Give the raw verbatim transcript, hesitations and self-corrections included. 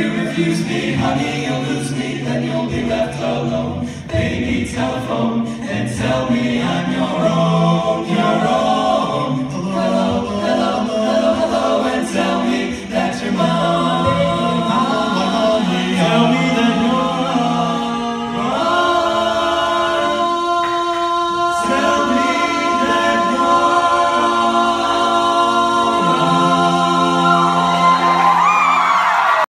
you refuse me, honey, you'll lose me, then you'll be left alone. Baby, telephone and tell me I'm your own, your own.